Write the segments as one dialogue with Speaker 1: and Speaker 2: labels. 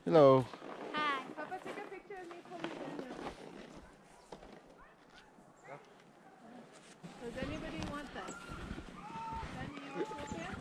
Speaker 1: Hello.
Speaker 2: Hi. Papa, take a picture of me holding Daniel. Does anybody want that? Danny, you want to look here?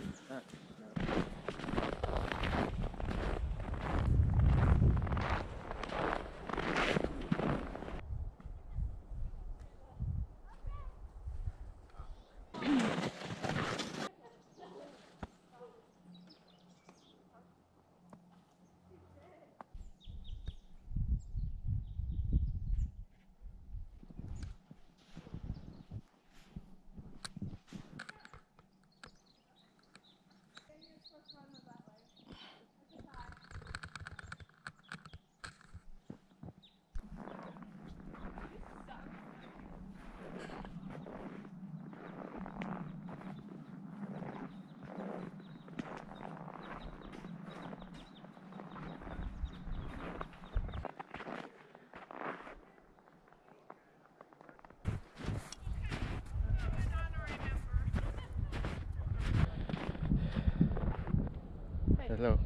Speaker 2: Hey.
Speaker 1: Hello.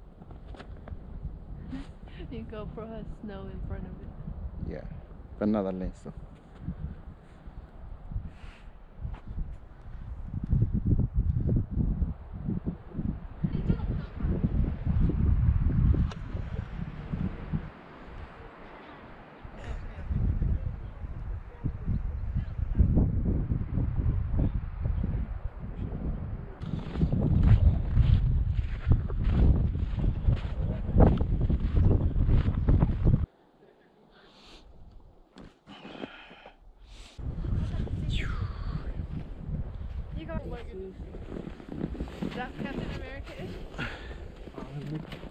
Speaker 2: Your GoPro has snow in front of it.
Speaker 1: Yeah. Para nada eso.
Speaker 2: You go. Is that Captain America-ish?